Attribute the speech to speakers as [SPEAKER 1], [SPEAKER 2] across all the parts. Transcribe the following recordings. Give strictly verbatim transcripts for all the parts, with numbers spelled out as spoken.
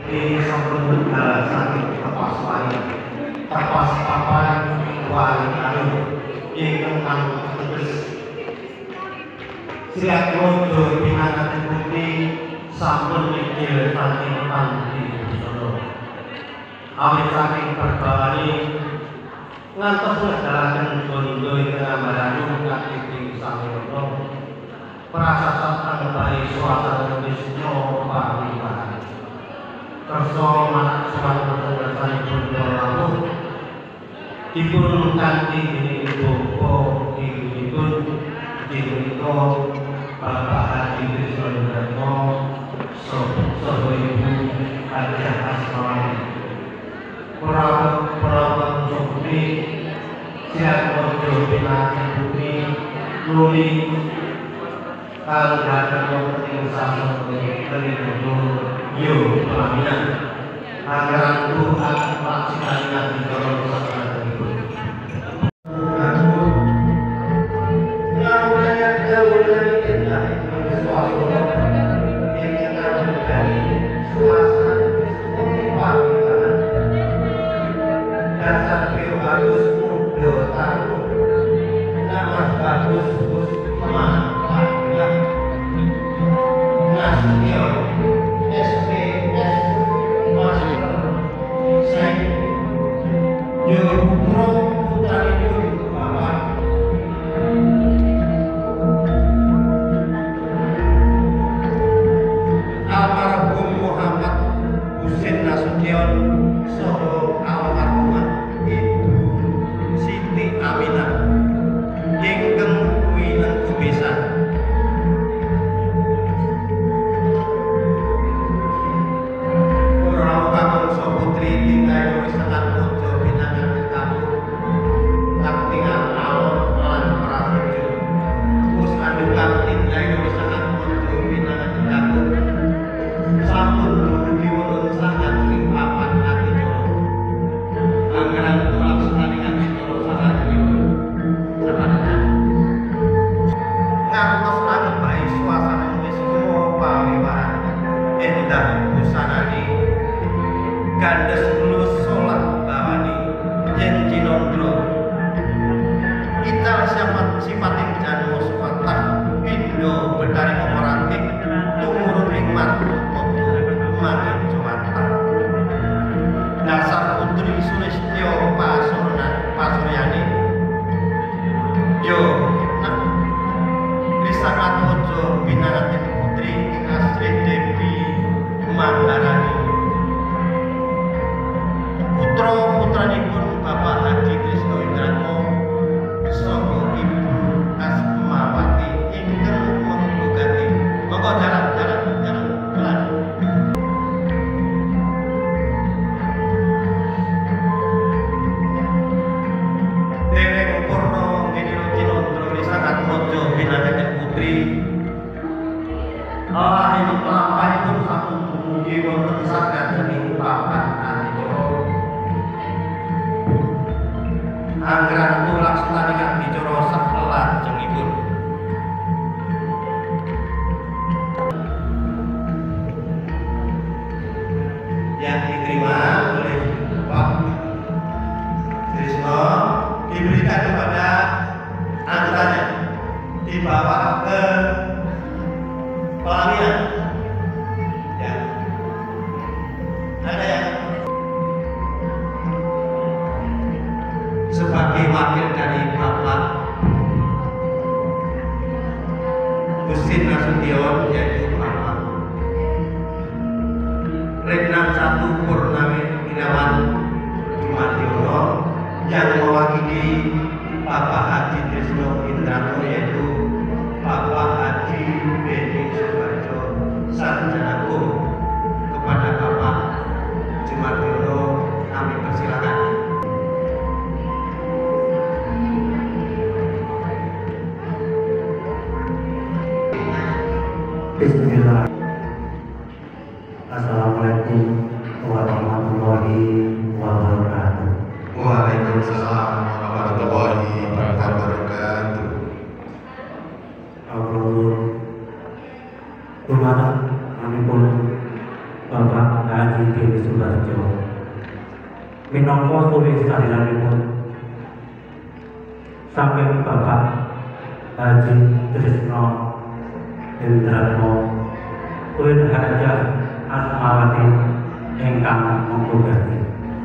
[SPEAKER 1] Ini sampun saking tepas wae. Tepas papan wali ayu ingkang kang teges. Siap mojo pinangan putih sampun mikir saking panti sono. Awit saking perbawani ngantos ngedalaken bondo ingkang ambaran kakiti sampurna. Prasasat angbahi swasana Wisnu pariwaran. Kersa manak sowan pengasanipun lalu dipun kanthi dening bapa ibunipun punika Bapak Haji Krisnandratmo saha Ibu Hajah Asmawati. Perawat Sukri siap mojo pinangan bumi nuli kang datang ing sasana kelingking yo pelaminan anggaran Tuhan maksimalnya di dalam sasana itu. Aku yang mulai jauh dari indah suatu yang akan dari suasana pembahasan dasar bio bagus bio tahu nama bagus bus mantap nasio S P S Master Sain Jurutro Putra Ibu Bapak Almarhum Muhammad Husin Nasution Soho almarhumah Ibu Siti Aminah ingkang wineng kubisan putri tinggal di sangat mojo pinangan ketamu tak tinggal alon lan prasejo us adukan tinggal di sangat mojo pinangan ketamu sampun dumugi wonten sangat ing papan ati coro anggaran pelaksanaan ati coro sangat dipun sabarana ngantos angbahi suasana Wisnu pariwaran endah busanani gandes lulus sholat bawani yen jinondro ical sifat sipating janmo sepatah pindo bedari komoratik tumurun ing mantu kotu mangin jumatan dasar putri Sulistyo Pasurunan Pasuryani yo nak risangat mojo binaratin putri ing asri Dewi Maharani putra putranipun Bapak Haji Krisnandratmo saha Ibu Asmawati ingkang menggugati monggo jalan-jalan jalan-jalan dereng purna Giniro Cinandra risangat mojo pinangan putri Allah ing lampahipun sampun dumugi wonten saged papan anicoro anggaran tulaksananipun bicara saklajengipun yang diterima oleh Pak Krisno diberikan kepada anggotanya dibawa ke pelaminan ya ada yang sebagai wakil dari Bapak Husin Nasution yaitu Bapak Letnan satu Purnami Irawan Jumadiono yang mewakili Bapak Haji Trisno Indrano yaitu Bapak Haji Beni Subarjo Sarjana Hukum kepada Bapak Jumadiono kami persilakan.
[SPEAKER 2] Bismillah. Assalamualaikum warahmatullahi wabarakatuh.
[SPEAKER 3] Waalaikumsalam warahmatullahi wabarakatuh.
[SPEAKER 2] Deni Subarjo minangka tulis saliranipun saking Bapak Haji Trisno Hendratmo Uin Hajah Asmawati ingkang mengugati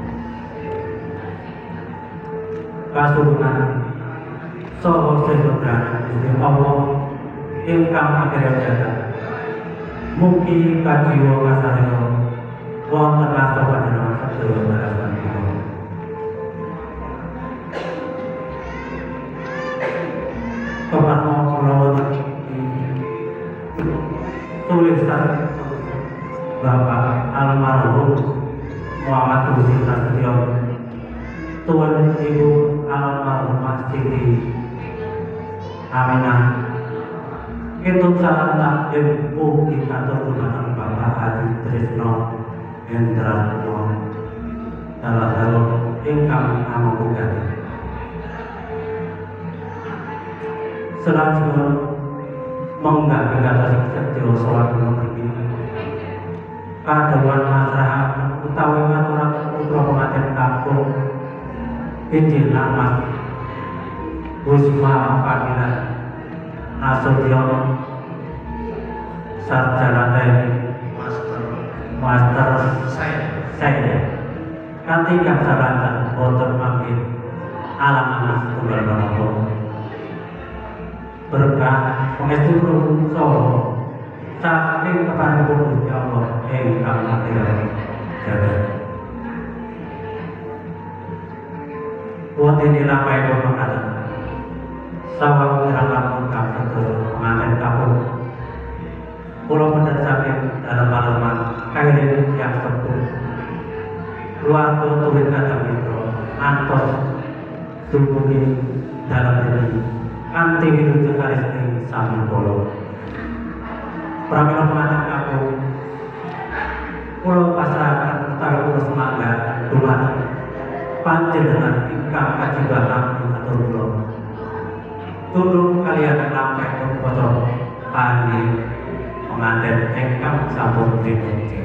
[SPEAKER 2] kasuwunan saha sedobraning Gusti Allah ingkang akhirnya jagat mugi kajiwa kasarya wonten asa panjenengan sedaya balasan kula. Keparmo kula wonten tulisan Bapak almarhum Muhammad Husin Nasution tuan Ibu almarhumah Siti Aminah Kitut salam takdim ugi katur dumateng Bapak Haji Trisno Hendratmo dalah dalu ingkang amugati. Selanjutnya menggak kados sedya salat mriki. Kadewan masrahaken utawi ngaturaken putra pengantin kampung Injil Mas Busma Fadilah Nasution sarjana teknik
[SPEAKER 1] Master
[SPEAKER 2] master
[SPEAKER 1] saya
[SPEAKER 2] saya kanthi kasarangan boten mangkin alam anak tunggal menapa berkah pangestu saha saking keparipun Gusti Allah ingkang maha jagat wonten nilai pemakaran sawang kirang kang sedaya pengantin kampung kula pendhet saking dalam malaman kairin yang sepuh keluarga tuwin kadang mitra antos dumugi dalam diri kanthi wilujeng karesting sami kula pramila pengantin kampung kula pasrahaken utawi kula semanggaken dumateng panjenengan ingkang kajibahan atur kula tunduk kalian lampah pocok pandi pengantin ingkang sampun dipunji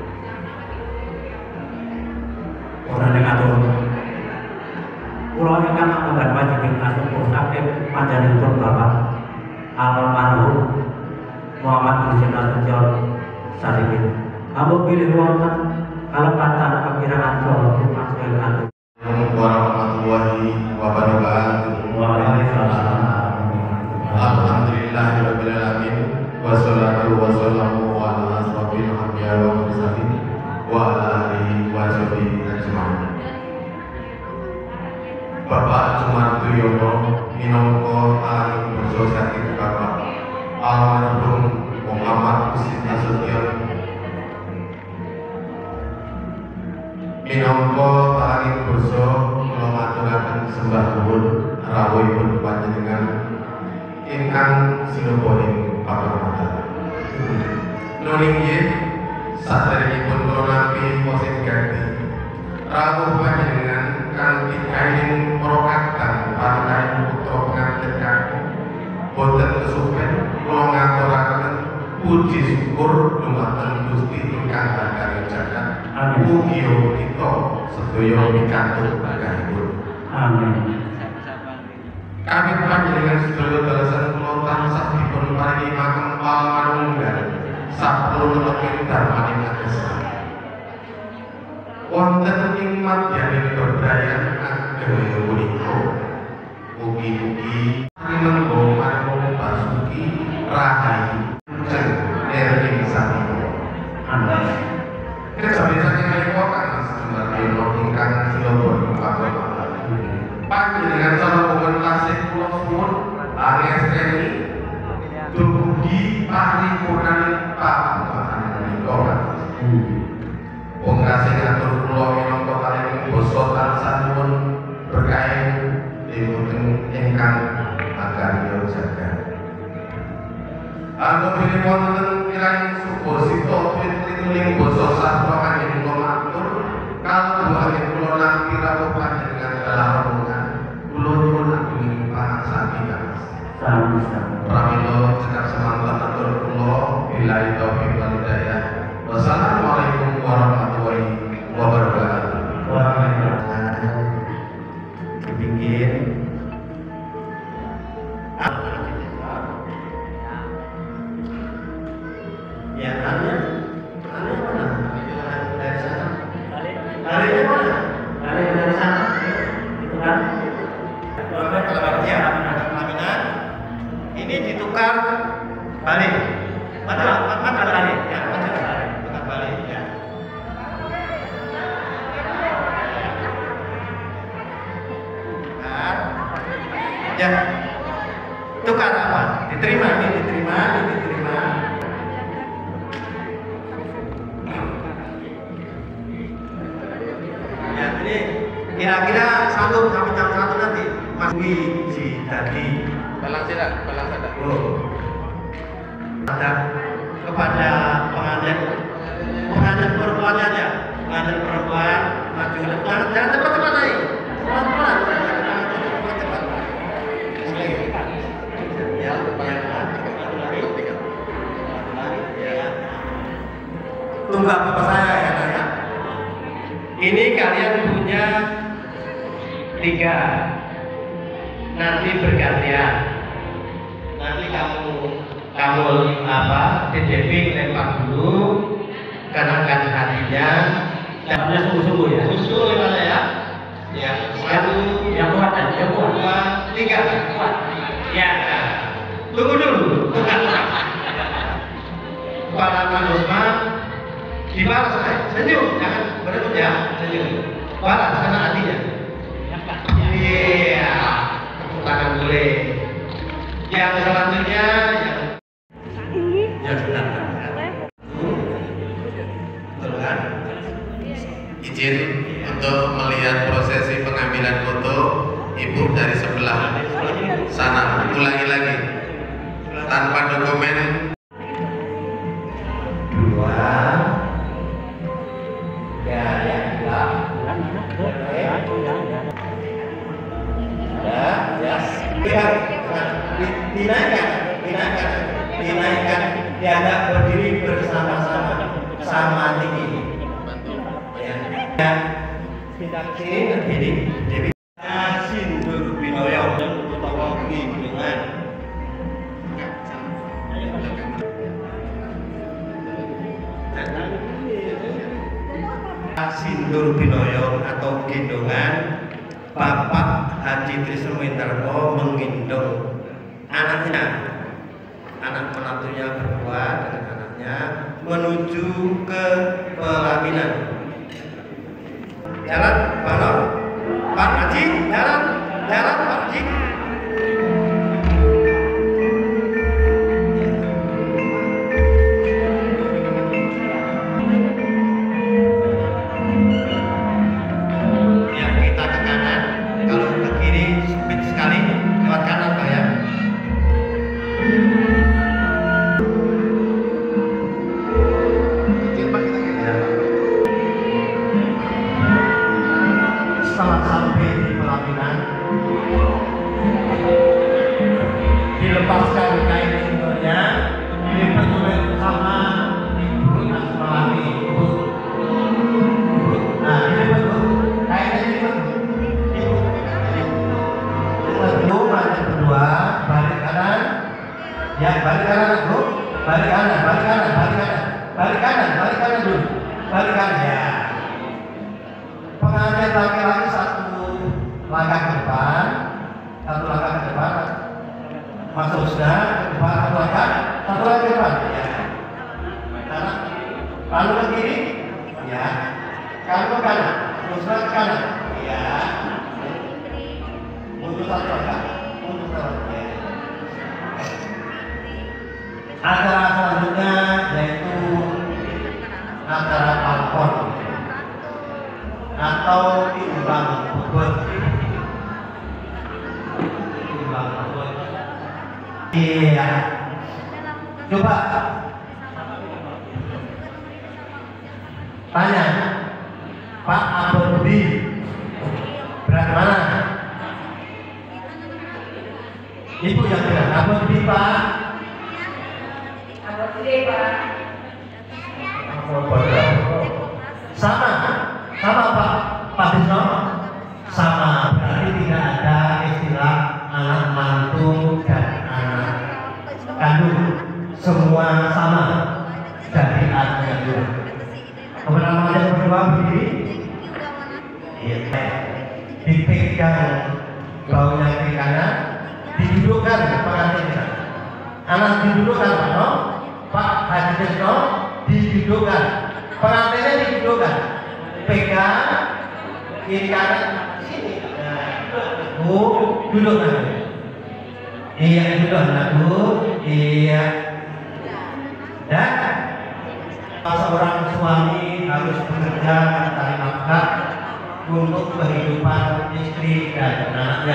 [SPEAKER 2] ora ning atur kula ingkang ngamban wajibing asuh saking panjenenganipun Bapak almarhum Muhammad Husin Nasution saripin amuk pilih wonten kalepatan kekiraan saha tumaksel atur
[SPEAKER 1] warahmatullahi wabarakatuh.
[SPEAKER 2] Waalaikumsalam.
[SPEAKER 1] Alhamdulillahirabbil alamin wassalatu wassalamu ala asrofil anbiya wal mursalin wa ala alihi wa sahbihi ajmain. Bapak Jumanto Yono minangka alim basa saking Bapak almarhum Muhammad Husin Nasution minangka alim basa kula maturaken sembah nuwun rawuhipun panjenengan ingkang sinuhing pakurmatan. Nuling nggih saderengipun kula nampi posisi ganti rawuh panjenengan kanthi kain prokatan partai putra pengantin kakung boten kesupen kula ngaturaken puji syukur dumateng Gusti ingkang Maha Jagat. Mugi kita sedaya pikantuk berkahipun.
[SPEAKER 2] Amin.
[SPEAKER 1] Kami panjenengan sedaya dalasan kula tansah dipun paringi makempal manunggal sapuluh lebih darmaning agesa. Wonten ing madyaning bebrayan ageng punika mugi-mugi parinengga marang basuki rahayu jeng ing sampun.
[SPEAKER 2] Amin.
[SPEAKER 1] Kejabisannya menika kan sejumlah dina ingkang silobon pakurmatan. Panjenengan sampun tasih kula suwun angesteni dumugi paripurnaning pakuatan menika kados. Wong kasih ngatur kula minangka kalih basa tansah nyuwun berkah dipun ingkang makarya jagat. Aku pilih wonten kirang suposito pituling basa sastra angin kula matur kalau angin kula nampi rawuh panjenengan dalah rombongan kula nyuwun agunging pangarsani Mas.
[SPEAKER 2] Sami-sami.
[SPEAKER 1] Pramila cekap semanten atur kula billahi taufiq wal hidayah. Wassalamualaikum warahmatullahi Ya. Tukar apa? Diterima, ini diterima, ini diterima. Ya, ini kira-kira satu sampai jam satu nanti Mas Wiji tadi.
[SPEAKER 3] Balang tidak, balang tidak.
[SPEAKER 1] Oh. Ada kepada pengantin pengantin perempuan aja, pengantin perempuan maju, jangan jangan cepat-cepat naik, pelan-pelan, cepat-cepat. Ya, ya. Tunggu apa saya ya nanya. Ini kalian punya tiga, nanti bergantian. Nanti kamu kamu apa? D D B lempar dulu, kenakan hatinya.
[SPEAKER 2] Lemparnya sungguh-sungguh ya.
[SPEAKER 1] Susul gimana ya? Ya, satu,
[SPEAKER 2] Yang kuat dan yang kuat.
[SPEAKER 1] dua, tiga.
[SPEAKER 2] Kuat. Ya.
[SPEAKER 1] Tunggu dulu. Para manusia dibalas, eh. Senyum, jangan berebut ya, senyum. Balas karena hatinya. Iya, tepuk tangan boleh. Yang selanjutnya, yang yang benar. Betul kan?
[SPEAKER 3] Izin untuk melihat prosesi pengambilan foto ibu dari sebelah sana. Ulangi lagi. Tanpa dokumen.
[SPEAKER 1] Dua, ya, ya, ya. Ya, ya. Lihat, dinaikkan, dinaikkan, dinaikkan. Diajak berdiri bersama-sama, sama tinggi. Ya, ya. Sini berdiri, Dewi. Sindur Binoyo utawa Gendongan. Sindur Binoyo atau Gendongan, Bapak Haji Trisno Wintarko menggendong anaknya, anak menantunya berdua dengan anaknya menuju ke pelaminan. Jalan, balon, Pak Haji, jalan, jalan Pak Haji. Setelah sampai di pelaminan, dilepaskan kain singolnya, dilipat sama ibu Asmalani, ibu. Nah, dilipat bu, kainnya dilipat bu. Ibu lanjut kedua, balik kanan, ya balik kanan bu, balik kanan, balik kanan, balik kanan, balik kanan, balik kanan dulu, balik kanan ya. Pengantin laki-laki satu langkah ke depan, satu langkah ke depan, masuk sudah ke depan, satu langkah, satu langkah ke depan, ya. Kanan, lalu ke kiri, ya. Kamu ke kanan, terus ke kanan, ya. Mundur satu langkah, mundur satu langkah, ya. Acara selanjutnya yaitu acara palpon atau timbang bobot. Timbang bobot. Iya. Coba tanya, Pak Abodi berat mana? Ibu yang bilang Abodi Pak. Abodi Pak. Sama. Sama Pak Pak Bisno, sama, berarti tidak ada istilah anak mantu dan anak kandung, semua sama dari anak kandung. Kemudian yang berdua berdiri, dipegang baunya ke kanan, didudukkan pengantinnya. Anak didudukkan Pak No, Pak Haji Trisno didudukkan, pengantinnya didudukkan. Pegang kiri kanan sini. Nah, bu, duduk nanti. Iya itu anakku. Iya. Dan seorang suami harus bekerja mencari nafkah untuk kehidupan istri dan anaknya.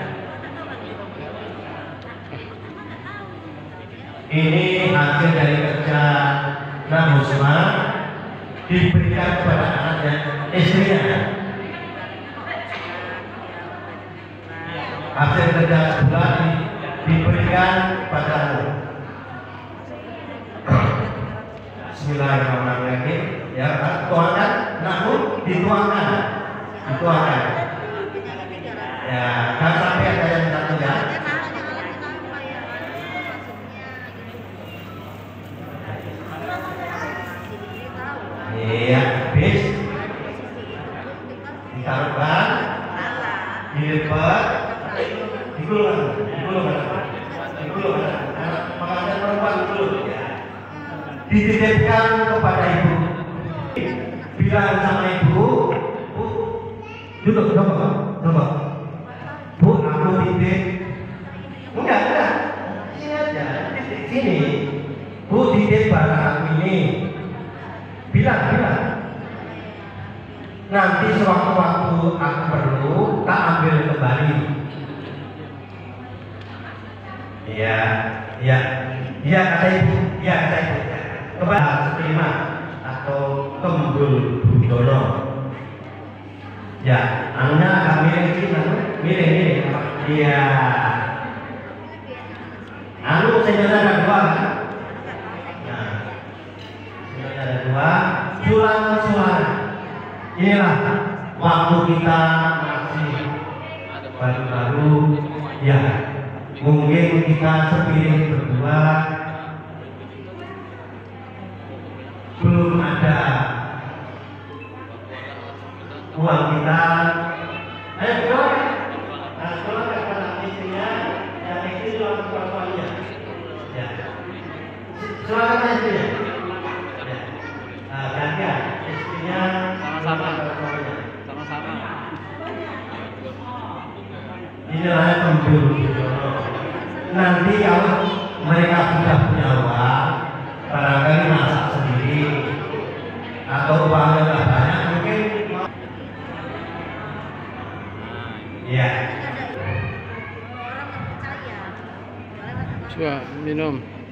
[SPEAKER 1] Ini hasil dari kerja Nahusma diberikan kepada anak dan istrinya. Hasil kerja sebulan diberikan kepada Bismillahirrahmanirrahim. Ya, tuangkan, namun dituangkan, dituangkan. Ya, jangan sampai ada yang satu ya. Iya, habis ditaruhkan, dilipat, digulung, digulung, digulung, pengantin perempuan digulung. Dititipkan kepada ibu. Bilang sama ibu, Bu, duduk, coba, coba. Bu, aku titip. Enggak, enggak. Sini aja, titip sini. Bu, titip barang aku ini. Bilang, bilang. Nanti sewaktu-waktu aku perlu, tak ambil kembali. Iya, iya, iya kata ibu, iya kata ibu. Kepada terima atau kembul budono. Ya, anda kami ini milih milih. Iya. Anu senjata ada dua kan? Nah, senjata ada dua. Sulang suara. Inilah waktu kita masih baru-baru. Ya, mungkin kita sepiring berdua. Belum ada uang kita. Ayo keluar. Nah, keluar kepada istrinya, yang istri suami suaminya. Ya. Silakan istrinya. Ya. Nah, gantian istrinya sama-sama. Sama-sama. Inilah kembul. Nanti kalau mereka sudah punya uang, barangkali masak sendiri atau uangnya nggak banyak mungkin. Ya.
[SPEAKER 4] Coba minum.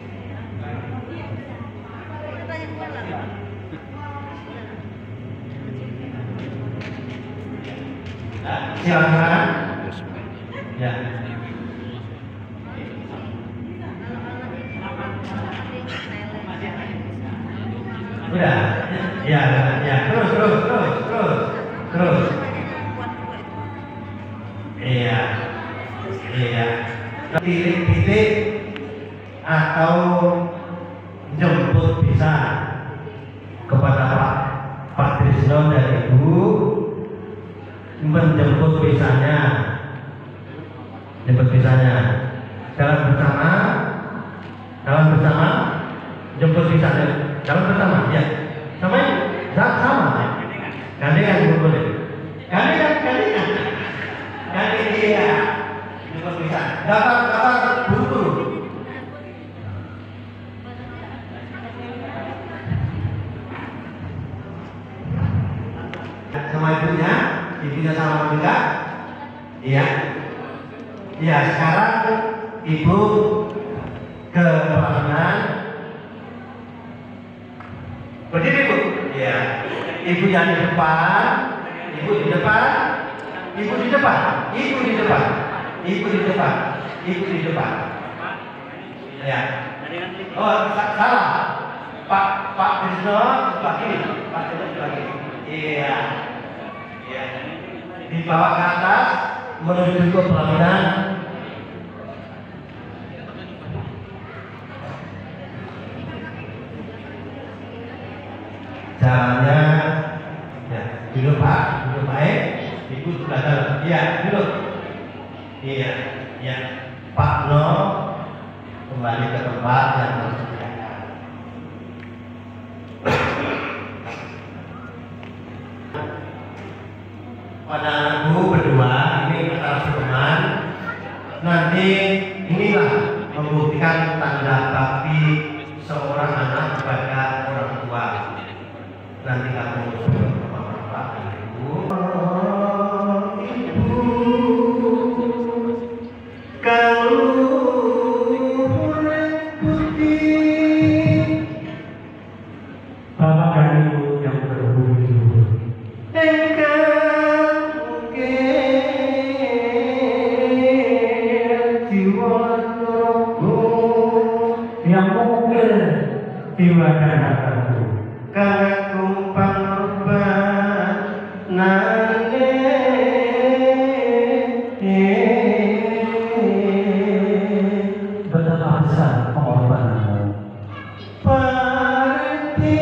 [SPEAKER 1] Silakan. Ya. Udah, ya, ya, terus, terus, terus, terus, terus. Iya, iya. Titik-titik atau jemput bisa kepada Pak Pak Trisno dan Ibu menjemput bisanya, jemput bisanya. Jalan bersama, jalan bersama, jemput bisanya. Jalan bersama, ya. Sama ya? Sama. Gandengan boleh. Gandengan, gandengan. Gandengan dia. Jemput bisa. Dapat, dapat, buru-buru. Sama ibunya, ibunya sama juga. Iya. Iya, sekarang ibu ke pelaminan. Berdiri Bu. Iya. Ibu yang di depan, ibu di depan, ibu di depan, ibu di depan, ibu di depan, ibu di depan. Ya. Oh salah. Pak Pak Trisno sebelah kiri, Pak Trisno sebelah kiri. Iya. Iya. Dibawa ke atas menuju ke pelaminan. Jalannya, ya, duduk Pak, duduk baik, ibu sudah dalam, iya, duduk, iya, iya, Pak No kembali ke tempat yang tersediakan. Pada anakku berdua, ini antara teman, nanti inilah menyebutkan tanda bakti seorang anak kepada orang tua. Nanti kamu suruh bapak-bapak dan ibu. Oh, ibu, kalau putih,
[SPEAKER 2] Bapak dan Ibu yang berhubung,
[SPEAKER 1] engkau mungkin jiwa rogo
[SPEAKER 2] yang mungkin jiwa dan hatiku,
[SPEAKER 1] kang kumpang obat nanging
[SPEAKER 2] betapa besar pengorbananmu.
[SPEAKER 1] parti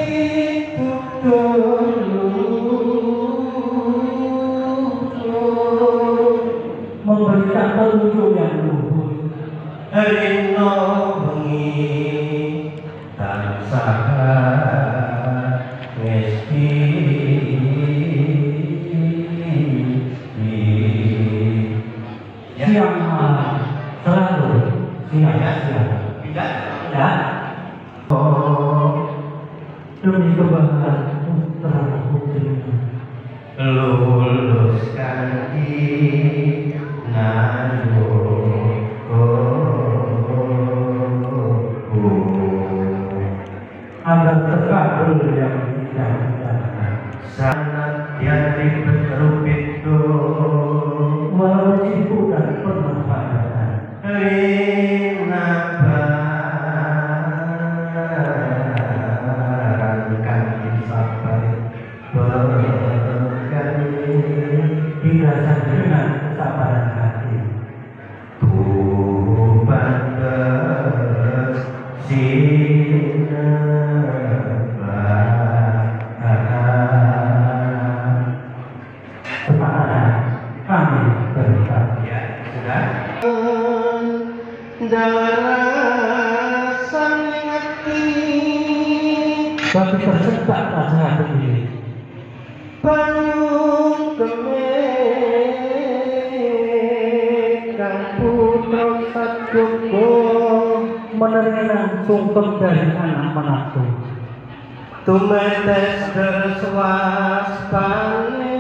[SPEAKER 2] Memberikan petunjuk yang luhur,
[SPEAKER 1] Rino bengi tansah ngesti
[SPEAKER 2] siang malam selalu siap-siap. Ya, demi kebahagiaan putra putrimu.
[SPEAKER 1] luluskan di
[SPEAKER 2] Agar terkabul yang dijanjikan.
[SPEAKER 1] sangat jadi berubitu
[SPEAKER 2] Walau sibuk dan penuh padatan,
[SPEAKER 1] Rina barangkan sabar berkali
[SPEAKER 2] dirasakan dengan kesabaran hati.
[SPEAKER 1] Tuhan bersinar
[SPEAKER 2] Sepakat kami berikan.
[SPEAKER 1] ya sudah darah saling hati
[SPEAKER 2] Tapi tersedak rasa hati ini,
[SPEAKER 1] payung kemekan putra satjoko
[SPEAKER 2] menerima sungkem dari anak menantu.
[SPEAKER 1] tumetes bersuas pane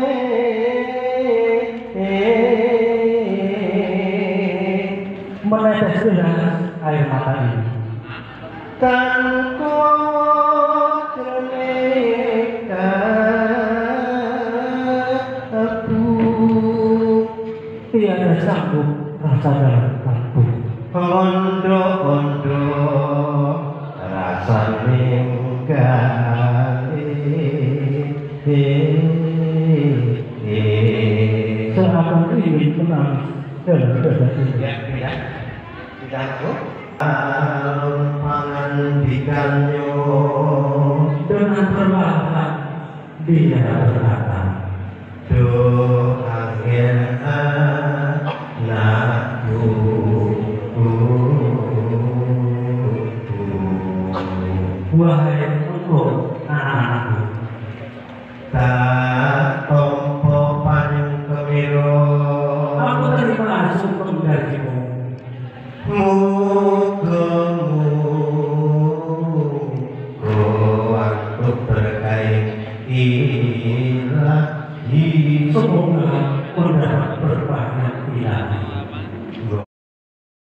[SPEAKER 2] Menetes deras air mata ini,
[SPEAKER 1] tanpa cermeka aku
[SPEAKER 2] tiada sanggup rasa dalam kalbu.
[SPEAKER 1] ondo-ondo rasa ninggali
[SPEAKER 2] Seakan ingin menangis dalam dada ini.
[SPEAKER 1] ya tidak tidak tuh alun pangandikanyo
[SPEAKER 2] Dengan perlahan dia berkata,
[SPEAKER 1] do angin anakku
[SPEAKER 2] wahai engkau anak-anakku,
[SPEAKER 1] tak tompo panyung kemiro
[SPEAKER 2] aku terima langsung darimu.
[SPEAKER 1] mugamu roang berkain